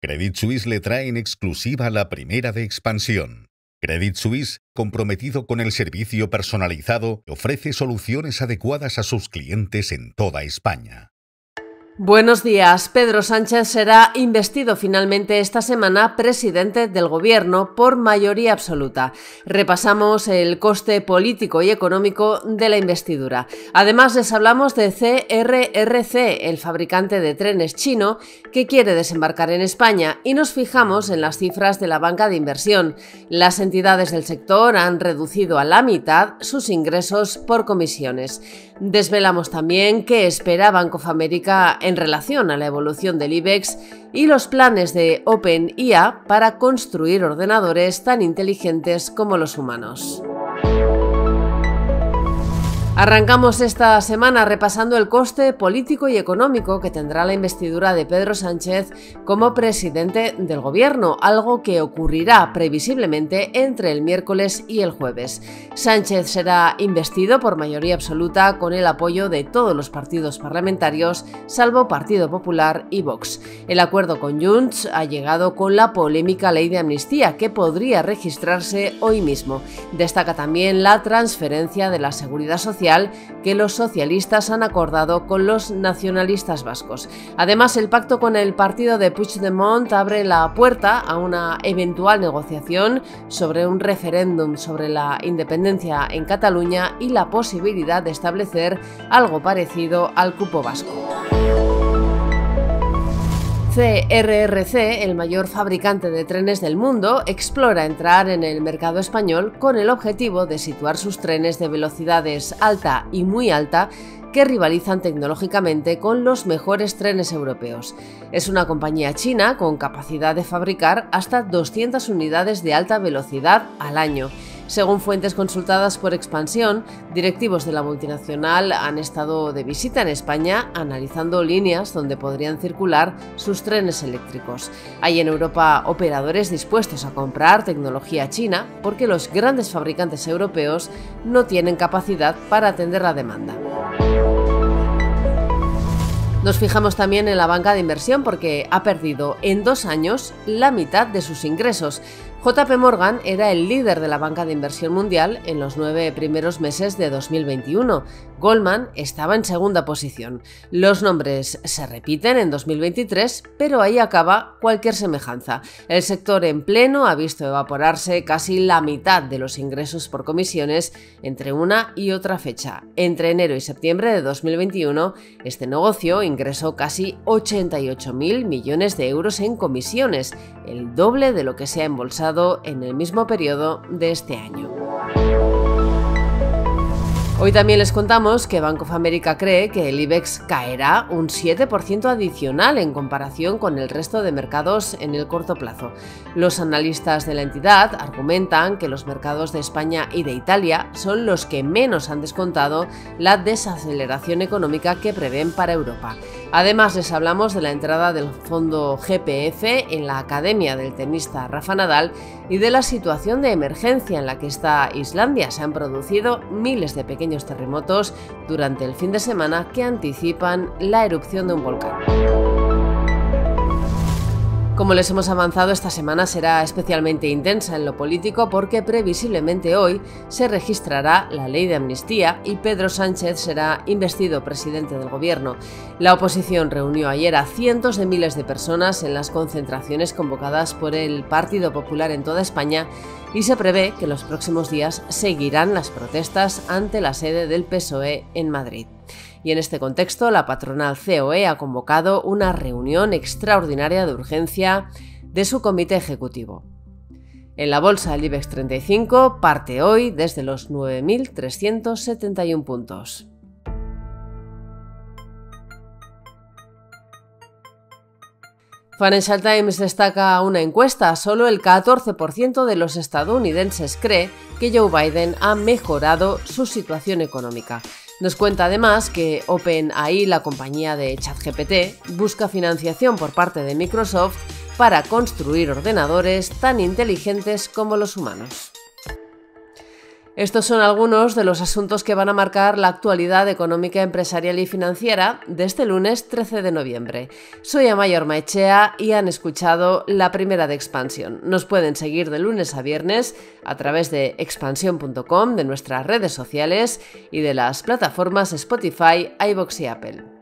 Credit Suisse le trae en exclusiva la primera de expansión. Credit Suisse, comprometido con el servicio personalizado, ofrece soluciones adecuadas a sus clientes en toda España. Buenos días. Pedro Sánchez será investido finalmente esta semana presidente del Gobierno por mayoría absoluta. Repasamos el coste político y económico de la investidura. Además, les hablamos de CRRC, el fabricante de trenes chino, que quiere desembarcar en España, y nos fijamos en las cifras de la banca de inversión. Las entidades del sector han reducido a la mitad sus ingresos por comisiones. Desvelamos también qué espera Bank of America en relación a la evolución del IBEX y los planes de OpenIA para construir ordenadores tan inteligentes como los humanos. Arrancamos esta semana repasando el coste político y económico que tendrá la investidura de Pedro Sánchez como presidente del Gobierno, algo que ocurrirá previsiblemente entre el miércoles y el jueves. Sánchez será investido por mayoría absoluta con el apoyo de todos los partidos parlamentarios, salvo Partido Popular y Vox. El acuerdo con Junts ha llegado con la polémica ley de amnistía, que podría registrarse hoy mismo. Destaca también la transferencia de la seguridad social que los socialistas han acordado con los nacionalistas vascos. Además, el pacto con el partido de Puigdemont abre la puerta a una eventual negociación sobre un referéndum sobre la independencia en Cataluña y la posibilidad de establecer algo parecido al cupo vasco. CRRC, el mayor fabricante de trenes del mundo, explora entrar en el mercado español con el objetivo de situar sus trenes de velocidades alta y muy alta que rivalizan tecnológicamente con los mejores trenes europeos. Es una compañía china con capacidad de fabricar hasta 200 unidades de alta velocidad al año. Según fuentes consultadas por Expansión, directivos de la multinacional han estado de visita en España analizando líneas donde podrían circular sus trenes eléctricos. Hay en Europa operadores dispuestos a comprar tecnología china porque los grandes fabricantes europeos no tienen capacidad para atender la demanda. Nos fijamos también en la banca de inversión porque ha perdido en 2 años la mitad de sus ingresos. JP Morgan era el líder de la banca de inversión mundial en los 9 primeros meses de 2021. Goldman estaba en segunda posición. Los nombres se repiten en 2023, pero ahí acaba cualquier semejanza. El sector en pleno ha visto evaporarse casi la mitad de los ingresos por comisiones entre una y otra fecha. Entre enero y septiembre de 2021, este negocio ingresó casi 88.000 millones de euros en comisiones, el doble de lo que se ha embolsado en el mismo periodo de este año. Hoy también les contamos que Bank of America cree que el IBEX caerá un 7% adicional en comparación con el resto de mercados en el corto plazo. Los analistas de la entidad argumentan que los mercados de España y de Italia son los que menos han descontado la desaceleración económica que prevén para Europa. Además, les hablamos de la entrada del fondo GPF en la academia del tenista Rafa Nadal y de la situación de emergencia en la que está Islandia. Se han producido miles de pequeños terremotos durante el fin de semana que anticipan la erupción de un volcán. Como les hemos avanzado, esta semana será especialmente intensa en lo político porque previsiblemente hoy se registrará la ley de amnistía y Pedro Sánchez será investido presidente del Gobierno. La oposición reunió ayer a cientos de miles de personas en las concentraciones convocadas por el Partido Popular en toda España y se prevé que en los próximos días seguirán las protestas ante la sede del PSOE en Madrid. Y en este contexto, la patronal COE ha convocado una reunión extraordinaria de urgencia de su comité ejecutivo. En la bolsa, el IBEX 35 parte hoy desde los 9.371 puntos. Financial Times destaca una encuesta. Solo el 14% de los estadounidenses cree que Joe Biden ha mejorado su situación económica. Nos cuenta además que OpenAI, la compañía de ChatGPT, busca financiación por parte de Microsoft para construir ordenadores tan inteligentes como los humanos. Estos son algunos de los asuntos que van a marcar la actualidad económica, empresarial y financiera de este lunes 13 de noviembre. Soy Amaia Ormaechea y han escuchado La Primera de Expansión. Nos pueden seguir de lunes a viernes a través de expansión.com, de nuestras redes sociales y de las plataformas Spotify, iVoox y Apple.